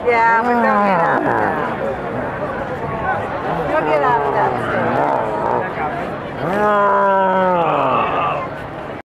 Yeah, but don't get out of that. Don't get out of that.